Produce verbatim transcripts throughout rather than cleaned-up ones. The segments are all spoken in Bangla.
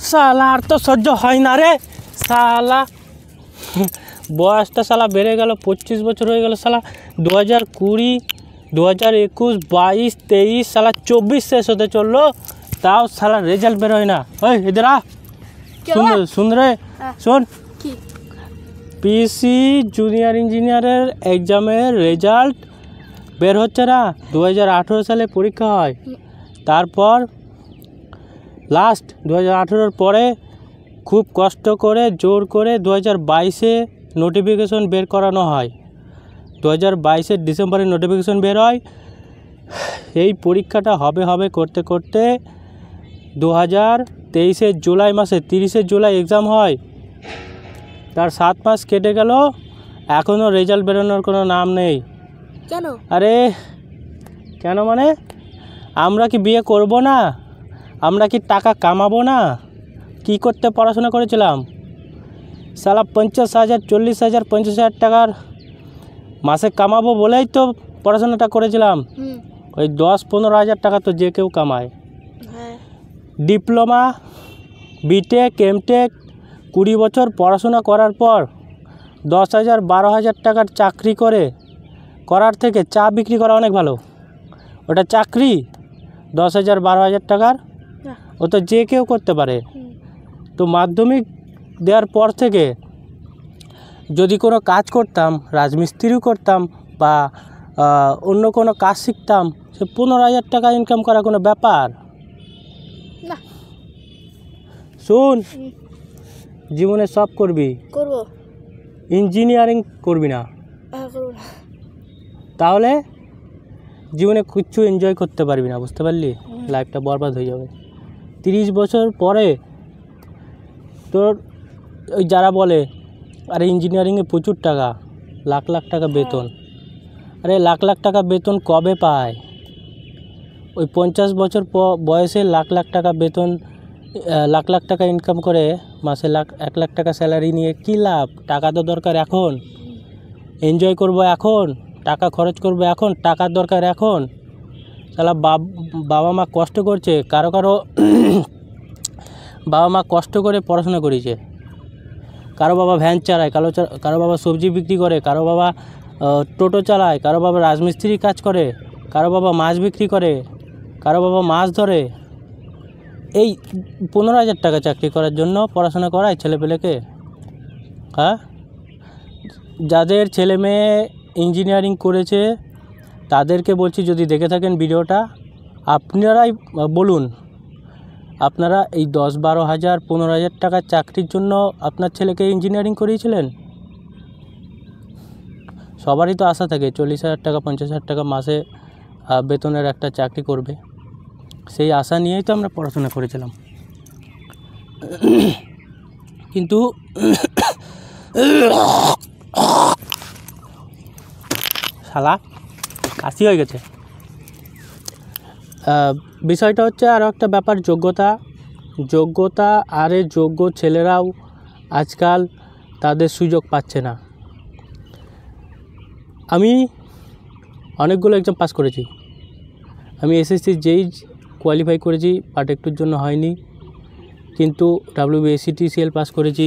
শালা আর তো সহ্য হয় না রে শালা, বয়সটা শালা বেড়ে গেল, পঁচিশ বছর হয়ে গেল শালা। দু হাজার কুড়ি দু হাজার একুশ বাইশ তেইশ শালা চব্বিশ শেষ হতে চললো, তাও শালা রেজাল্ট বেরোয় না। ওই এদের আ শুন শুন রে শোন, পিসি জুনিয়র ইঞ্জিনিয়ারের এক্সামের রেজাল্ট বের হচ্ছে না। দু হাজার আঠেরো সালে পরীক্ষা হয়, তারপর লাস্ট দু হাজার আঠেরোর পরে খুব কষ্ট করে জোর করে দু হাজার বাইশে নোটিফিকেশন বের করানো হয়। দু হাজার বাইশের ডিসেম্বরে নোটিফিকেশন বের হয়। এই পরীক্ষাটা হবে হবে করতে করতে দু হাজার তেইশের জুলাই মাসে তিরিশে জুলাই এক্সাম হয়। তার সাত মাস কেটে গেল, এখনও রেজাল্ট বেরোনোর কোনো নাম নেই। কেন? আরে কেন মানে, আমরা কি বিয়ে করব না? আমরা কি টাকা কামাবো না? কি করতে পড়াশোনা করেছিলাম? সালা পঞ্চাশ হাজার চল্লিশ হাজার পঞ্চাশ হাজার টাকার মাসে কামাবো বলেই তো পড়াশোনাটা করেছিলাম। ওই দশ পনেরো হাজার টাকা তো যে কেউ কামায়। ডিপ্লোমা বিটেক এমটেক কুড়ি বছর পড়াশোনা করার পর দশ হাজার বারো হাজার টাকার চাকরি করে করার থেকে চা বিক্রি করা অনেক ভালো। ওটা চাকরি, দশ হাজার বারো হাজার টাকার, ও তো যে কেউ করতে পারে। তো মাধ্যমিক দেওয়ার পর থেকে যদি কোনো কাজ করতাম, রাজমিস্ত্রিও করতাম বা অন্য কোনো কাজ শিখতাম, সে পনেরো হাজার টাকা ইনকাম করা কোনো ব্যাপার না। শুন, জীবনে সব করবি, করব, ইঞ্জিনিয়ারিং করবি না, তাহলে জীবনে কিচ্ছু এনজয় করতে পারবি না, বুঝতে পারলি? লাইফটা বরবাদ হয়ে যাবে। তিরিশ বছর পরে তোর ওই যারা বলে আরে ইঞ্জিনিয়ারিংয়ে প্রচুর টাকা, লাখ লাখ টাকা বেতন, আরে লাখ লাখ টাকা বেতন কবে পায়? ওই পঞ্চাশ বছর বয়সে লাখ লাখ টাকা বেতন, লাখ লাখ টাকা ইনকাম করে মাসে লাখ এক লাখ টাকা স্যালারি নিয়ে কী লাভ? টাকা তো দরকার এখন, এনজয় করব এখন, টাকা খরচ করব এখন, টাকার দরকার এখন। শালা বাবা মা কষ্ট করছে, কারো কারো বাবা মা কষ্ট করে পড়াশোনা করেছে, কারো বাবা ভ্যান চালায়, কারো কারো বাবা সবজি বিক্রি করে, কারো বাবা টোটো চালায়, কারো বাবা রাজমিস্ত্রি কাজ করে, কারো বাবা মাছ বিক্রি করে, কারো বাবা মাছ ধরে। এই পনেরো হাজার টাকা চাকরি করার জন্য পড়াশোনা করায় ছেলেপেলেকে। হ্যাঁ, যাদের ছেলে মেয়ে ইঞ্জিনিয়ারিং করেছে তাদেরকে বলছি, যদি দেখে থাকেন ভিডিওটা, আপনারাই বলুন, আপনারা এই দশ বারো হাজার পনেরো হাজার টাকার চাকরির জন্য আপনার ছেলেকে ইঞ্জিনিয়ারিং করিয়েছিলেন? সবারই তো আশা থাকে চল্লিশ হাজার টাকা পঞ্চাশ হাজার টাকা মাসে বেতনের একটা চাকরি করবে, সেই আশা নিয়েই তো আমরা পড়াশোনা করেছিলাম। কিন্তু শালা কাশি হয়ে গেছে। বিষয়টা হচ্ছে আরও একটা ব্যাপার, যোগ্যতা। যোগ্যতা আরে যোগ্য ছেলেরাও আজকাল তাদের সুযোগ পাচ্ছে না। আমি অনেকগুলো এক্সাম পাস করেছি, আমি এসএসসি জেই কোয়ালিফাই করেছি, বাট একটুর জন্য হয়নি, কিন্তু ডাব্লিউবিএসসিটিসিএল পাস করেছি,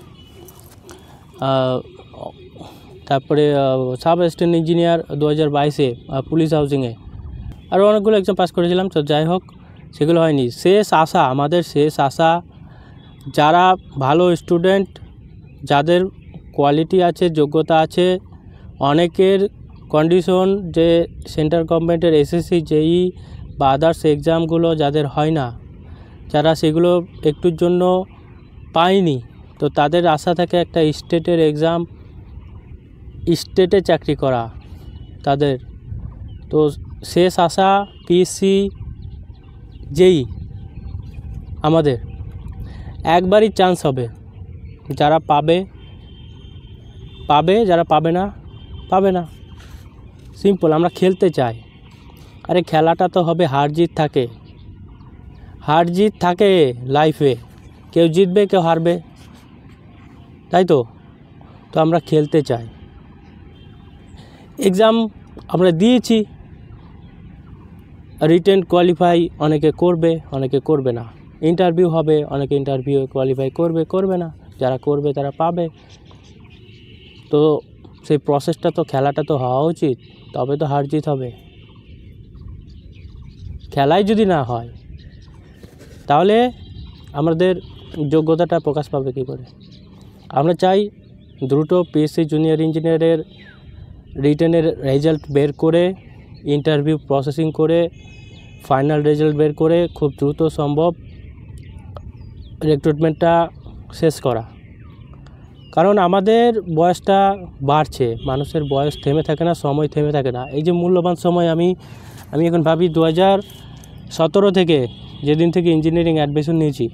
তারপরে সাব অ্যাসিস্ট্যান্ট ইঞ্জিনিয়ার দু হাজার বাইশে পুলিশ হাউজিংয়ে, আরও অনেকগুলো এক্সাম পাস করেছিলাম। তো যাই হোক, সেগুলো হয়নি। শেষ আশা, আমাদের শেষ আশা, যারা ভালো স্টুডেন্ট, যাদের কোয়ালিটি আছে, যোগ্যতা আছে, অনেকের কন্ডিশন যে সেন্ট্রাল গভর্নমেন্টের এসএসসি জেই বা আদার্স এক্সামগুলো যাদের হয় না, যারা সেগুলো একটুর জন্য পায়নি, তো তাদের আশা থাকে একটা স্টেটের এক্সাম, স্টেটে চাকরি করা তাদের। তো শেষ আশা পিএসসি জেই, আমাদের একবারই চান্স হবে, যারা পাবে পাবে, যারা পাবে না পাবে না, সিম্পল। আমরা খেলতে চাই, আরে খেলাটা তো হবে, হার জিত থাকে, হার জিত থাকে লাইফে, কেউ জিতবে কেউ হারবে, তাই তো। তো আমরা খেলতে চাই। এক্সাম আমরা দিয়েছি, রিটেন কোয়ালিফাই অনেকে করবে অনেকে করবে না, ইন্টারভিউ হবে, অনেকে ইন্টারভিউ কোয়ালিফাই করবে, করবে না, যারা করবে তারা পাবে। তো সেই প্রসেসটা তো, খেলাটা তো হওয়া উচিত, তবে তো হার জিত হবে। খেলাই যদি না হয় তাহলে আমাদের যোগ্যতাটা প্রকাশ পাবে কী করে? আমরা চাই দ্রুত পিএসসি জুনিয়র ইঞ্জিনিয়ারের রিটেনের রেজাল্ট বের করে, ইন্টারভিউ প্রসেসিং করে, ফাইনাল রেজাল্ট বের করে খুব দ্রুত সম্ভব রিক্রুটমেন্টটা শেষ করা। কারণ আমাদের বয়সটা বাড়ছে, মানুষের বয়স থেমে থাকে না, সময় থেমে থাকে না। এই যে মূল্যবান সময়, আমি আমি এখন ভাবি দু হাজার সতেরো থেকে যেদিন থেকে ইঞ্জিনিয়ারিং অ্যাডমিশন নিয়েছি,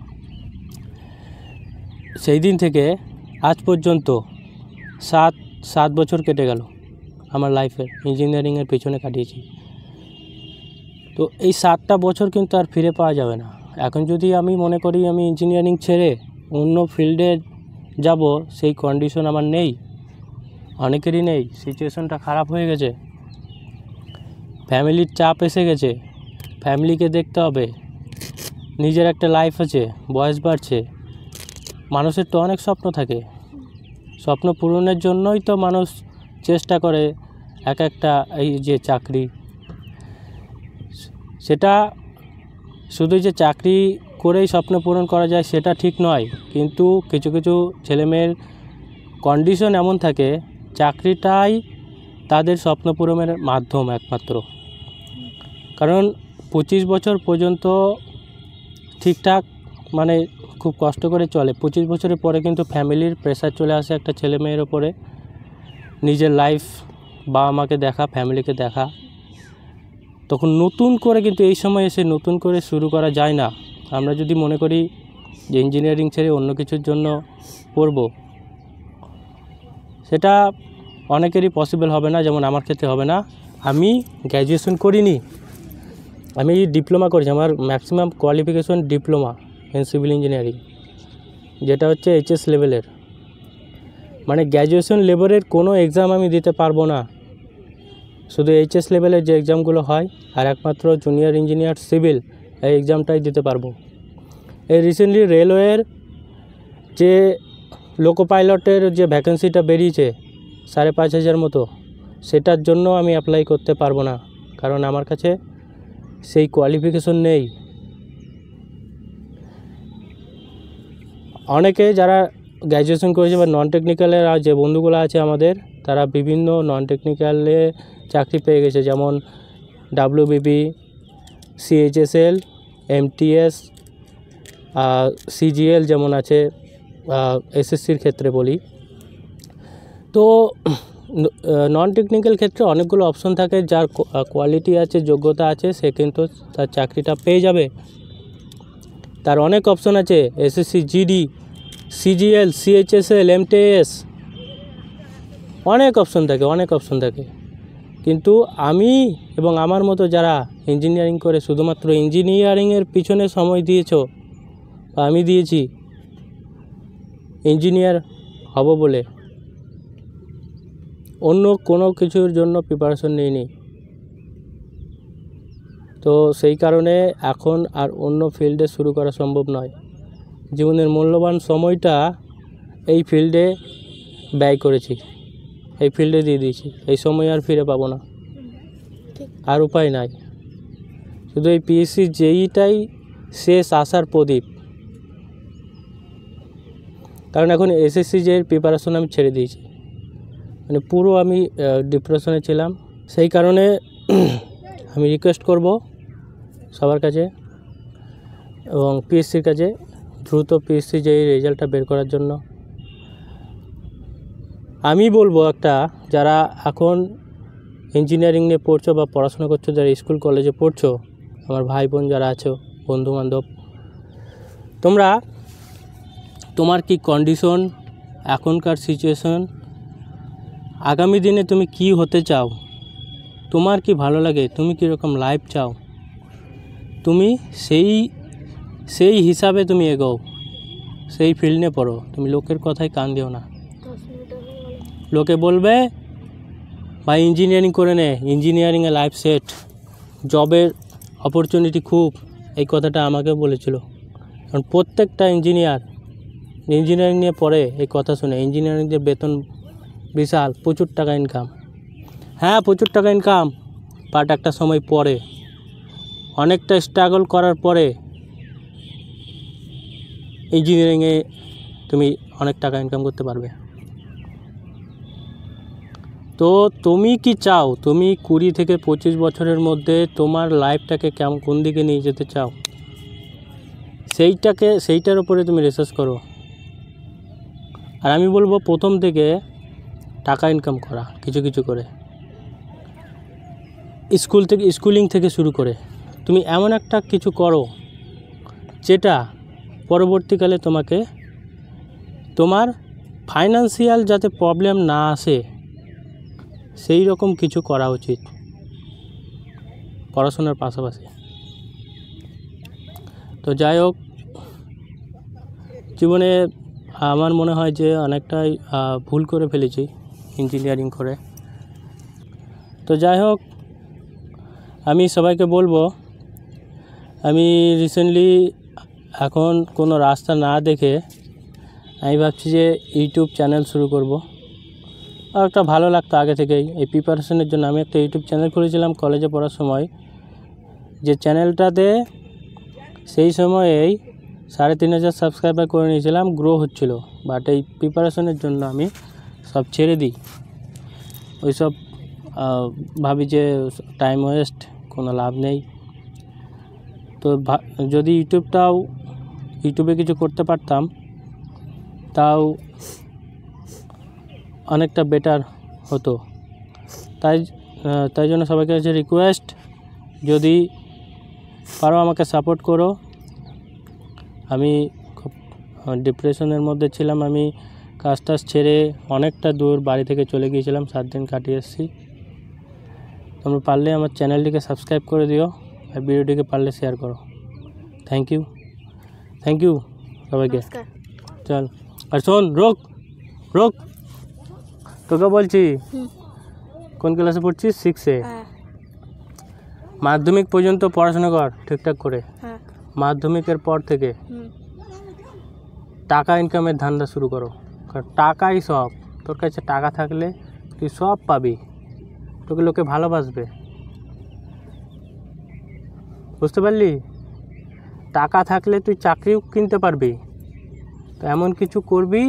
সেই দিন থেকে আজ পর্যন্ত সাত সাত বছর কেটে গেল আমার লাইফে, ইঞ্জিনিয়ারিংয়ের পেছনে কাটিয়েছি। তো এই সাতটা বছর কিন্তু আর ফিরে পাওয়া যাবে না। এখন যদি আমি মনে করি আমি ইঞ্জিনিয়ারিং ছেড়ে অন্য ফিল্ডে যাব, সেই কন্ডিশন আমার নেই, অনেকেরই নেই। সিচুয়েশনটা খারাপ হয়ে গেছে, ফ্যামিলির চাপ এসে গেছে, ফ্যামিলিকে দেখতে হবে, নিজের একটা লাইফ আছে, বয়স বাড়ছে। মানুষের তো অনেক স্বপ্ন থাকে, স্বপ্ন পূরণের জন্যই তো মানুষ চেষ্টা করে এক একটা এই যে চাকরি, সেটা শুধু যে চাকরি করেই স্বপ্ন পূরণ করা যায় সেটা ঠিক নয়। কিন্তু কিছু কিছু ছেলেমেয়ের কন্ডিশন এমন থাকে, চাকরিটাই তাদের স্বপ্ন পূরণের মাধ্যম একমাত্র। কারণ পঁচিশ বছর পর্যন্ত ঠিকঠাক মানে খুব কষ্ট করে চলে, পঁচিশ বছরের পরে কিন্তু ফ্যামিলির প্রেশার চলে আসে একটা ছেলে মেয়ের ওপরে, নিজের লাইফ, বাবা মাকে দেখা, ফ্যামিলিকে দেখা। তখন নতুন করে কিন্তু এই সময় এসে নতুন করে শুরু করা যায় না। আমরা যদি মনে করি যে ইঞ্জিনিয়ারিং ছেড়ে অন্য কিছুর জন্য পড়ব, সেটা অনেকেরই পসিবল হবে না, যেমন আমার ক্ষেত্রে হবে না। আমি গ্র্যাজুয়েশন করিনি, আমি ডিপ্লোমা করেছি, আমার maximum qualification diploma in civil engineering, যেটা হচ্ছে এইচএস লেভেলের। মানে গ্র্যাজুয়েশন লেভেলের কোনো এক্সাম আমি দিতে পারবো না, শুধু এইচএস লেভেলের যে এক্সামগুলো হয়, আর একমাত্র জুনিয়র ইঞ্জিনিয়ার সিভিল এই এক্সামটাই দিতে পারবো। এই রিসেন্টলি রেলওয়ের যে লোকো পাইলটের যে ভ্যাকেন্সিটা বেরিয়েছে সাড়ে পাঁচ হাজার মতো, সেটার জন্য আমি অ্যাপ্লাই করতে পারবো না, কারণ আমার কাছে সেই কোয়ালিফিকেশন নেই। অনেকে যারা গ্র্যাজুয়েশন করেছে বা নন টেকনিক্যালের যে বন্ধুগুলো আছে আমাদের, তারা বিভিন্ন নন টেকনিক্যালে চাকরি পেয়ে গেছে, যেমন ডাব্লিউবিপি, সিএইচএসএল, এমটিএস, সিজিএল যেমন আছে, এসএসসির ক্ষেত্রে বলি। তো নন টেকনিক্যাল ক্ষেত্রে অনেকগুলো অপশন থাকে, যার কোয়ালিটি আছে, যোগ্যতা আছে, সে কিন্তু তার চাকরিটা পেয়ে যাবে। তার অনেক অপশন আছে, SSC GD, CGL, CHSL, MTS, অনেক অপশন থাকে, অনেক অপশন থাকে। কিন্তু আমি এবং আমার মতো যারা ইঞ্জিনিয়ারিং করে শুধুমাত্র ইঞ্জিনিয়ারিংয়ের পিছনে সময় দিয়েছো, বা আমি দিয়েছি ইঞ্জিনিয়ার হব বলে, অন্য কোনো কিছুর জন্য প্রিপারেশন নিইনি। তো সেই কারণে এখন আর অন্য ফিল্ডে শুরু করা সম্ভব নয়। জীবনের মূল্যবান সময়টা এই ফিল্ডে ব্যয় করেছি, এই ফিল্ডে দিয়ে দিয়েছি, এই সময় আর ফিরে পাবো না, আর উপায় নাই। শুধু এই পিএসসি জেইটাই শেষ আশার প্রদীপ। কারণ এখন এসএসসি জেইয়ের প্রিপারেশন আমি ছেড়ে দিয়েছি, মানে পুরো আমি ডিপ্রেশনে ছিলাম। সেই কারণে আমি রিকোয়েস্ট করব সবার কাছে এবং পিএসসির কাছে, দ্রুত পিএসসি জেইয়ের রেজাল্টটা বের করার জন্য। আমি বলবো একটা, যারা এখন ইঞ্জিনিয়ারিং নিয়ে পড়ছো বা পড়াশোনা করছো, যারা স্কুল কলেজে পড়ছো, আমার ভাই বোন যারা আছো, বন্ধুবান্ধব, তোমরা তোমার কি কন্ডিশন, এখনকার সিচুয়েশন, আগামী দিনে তুমি কি হতে চাও, তোমার কি ভালো লাগে, তুমি কীরকম লাইফ চাও, তুমি সেই সেই হিসাবে তুমি এগোও, সেই ফিল্ড নিয়ে পড়ো। তুমি লোকের কথায় কান দিও না। লোকে বলবে ভাই ইঞ্জিনিয়ারিং করে নে, ইঞ্জিনিয়ারিংয়ে লাইফ সেট, জবের অপরচুনিটি খুব, এই কথাটা আমাকে বলেছিল। কারণ প্রত্যেকটা ইঞ্জিনিয়ার ইঞ্জিনিয়ারিং নিয়ে পড়ে এই কথা শুনে ইঞ্জিনিয়ারিং যে বেতন বিশাল, প্রচুর টাকা ইনকাম। হ্যাঁ প্রচুর টাকা ইনকাম, বাট একটা সময় পরে অনেকটা স্ট্রাগল করার পরে ইঞ্জিনিয়ারিংয়ে তুমি অনেক টাকা ইনকাম করতে পারবে। তো তুমি কি চাও, তুমি কুড়ি থেকে পঁচিশ বছরের মধ্যে তোমার লাইফটাকে কেমন কোন দিকে নিয়ে যেতে চাও, সেইটাকে সেইটার উপরে তুমি রিসার্চ করো। আর আমি বলবো প্রথম থেকে টাকা ইনকাম করা, কিছু কিছু করে স্কুল থেকে স্কুলিং থেকে শুরু করে তুমি এমন একটা কিছু করো যেটা পরবর্তীকালে তোমাকে তোমার ফাইন্যান্সিয়াল যাতে প্রবলেম না আসে সেই রকম কিছু করা উচিত পড়াশোনার পাশাপাশি। তো যাই হোক, জীবনে আমার মনে হয় যে অনেকটাই ভুল করে ফেলেছি ইঞ্জিনিয়ারিং করে। তো যাই হোক, আমি সবাইকে বলবো, আমি রিসেন্টলি এখন কোনো রাস্তা না দেখে আমি ভাবছি যে ইউটিউব চ্যানেল শুরু করব। আর একটা ভালো লাগতো আগে থেকেই এই প্রিপারেশনের জন্য আমি একটা ইউটিউব চ্যানেল খুলেছিলাম কলেজে পড়ার সময়, যে চ্যানেলটাতে সেই সময়েই সাড়ে তিন হাজার সাবস্ক্রাইবার করে নিয়েছিলাম, গ্রো হচ্ছিল। বাট এই প্রিপারেশনের জন্য আমি সব ছেড়ে দিই, ওই সব ভাবি যে টাইম ওয়েস্ট, কোনো লাভ নেই। তো যদি ইউটিউবটাও ইউটিউবে কিছু করতে পারতাম তাও অনেকটা বেটার হতো। তাই তাই জন্য সবাইকে কাছে রিকোয়েস্ট, যদি পারো আমাকে সাপোর্ট করো। আমি খুব ডিপ্রেশনের মধ্যে ছিলাম, আমি কাজ টাজ ছেড়ে অনেকটা দূর বাড়ি থেকে চলে গিয়েছিলাম, সাত দিন কাটিয়ে এসেছি। তোমরা পারলে আমার চ্যানেলটিকে সাবস্ক্রাইব করে দিও আর ভিডিওটিকে পারলে শেয়ার করো। থ্যাংক ইউ থ্যাংক ইউ সবাইকে। নমস্কার। চল, আর শোন, রোক রোক তোকে বলছি, হুম। কোন ক্লাসে পড়ছিস? সিক্সে। হ্যাঁ। মাধ্যমিক পর্যন্ত পড়াশোনা কর ঠিকঠাক করে। হ্যাঁ। মাধ্যমিকের পর থেকে হুম। টাকা ইনকামের ধান্দা শুরু করো, কারণ টাকাই সব। তোর কাছে টাকা থাকলে তুই সব পাবি, তোকে লোকে ভালোবাসবে, বুঝতে পারলি? টাকা থাকলে তুই চাকরিও কিনতে পারবি। তো এমন কিছু করবি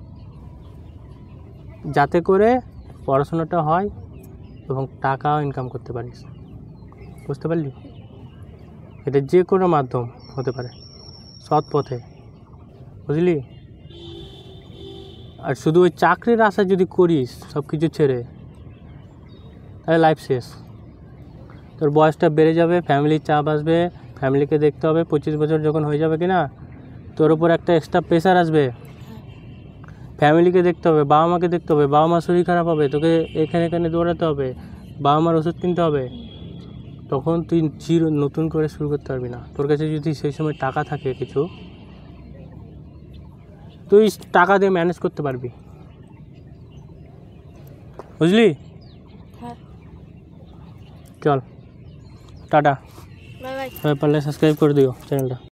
যাতে করে পড়াশোনাটা হয় এবং টাকাও ইনকাম করতে পারিস, বুঝতে পারলি? এটা যে কোনো মাধ্যম হতে পারে, সৎ পথে, বুঝলি? আর শুধু ওই চাকরির আশা যদি করিস সব কিছু ছেড়ে, তাহলে লাইফ শেষ। তোর বয়সটা বেড়ে যাবে, ফ্যামিলির চাপ আসবে, ফ্যামিলিকে দেখতে হবে। পঁচিশ বছর যখন হয়ে যাবে কি না, তোর উপর একটা এক্সট্রা প্রেশার আসবে, ফ্যামিলিকে দেখতে হবে, বাবা মাকে দেখতে হবে, বাবা মা শরীর খারাপ হবে, তোকে এখানে এখানে দৌড়াতে হবে, বাবা মার ওষুধ কিনতে হবে। তখন তুই জিরো নতুন করে শুরু করতে পারবি না। তোর কাছে যদি সেই সময় টাকা থাকে কিছু, তুই টাকা দিয়ে ম্যানেজ করতে পারবি, বুঝলি? হ্যাঁ। চল, টাটা। Bye bye. সবাই পারলে সাবস্ক্রাইব করে দিও চ্যানেলটা।